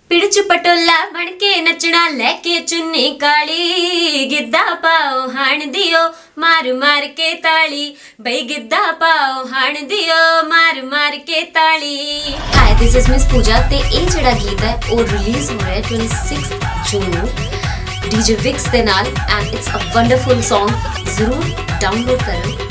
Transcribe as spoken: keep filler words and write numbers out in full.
पिड़ च पटोला बन के नचना लेके चुन्नी काली गिद्धा पाओ हाण दियो मार मार के ताली बई गिद्धा पाओ हाण दियो मार मार के ताली। Hi this is Miss Pooja ते ਇਹ ਜਿਹੜਾ ਗੀਤ ਹੈ ਉਹ ਰਿਲੀਜ਼ ਹੋ ਰਿਹਾ ਹੈ छब्बीस ਜੂਨ ਨੂੰ ਡੀਜੇ ਵਿਕਸ ਦੇ ਨਾਲ and it's a wonderful song. ਜ਼ਰੂਰ ਡਾਊਨਲੋਡ ਕਰੋ।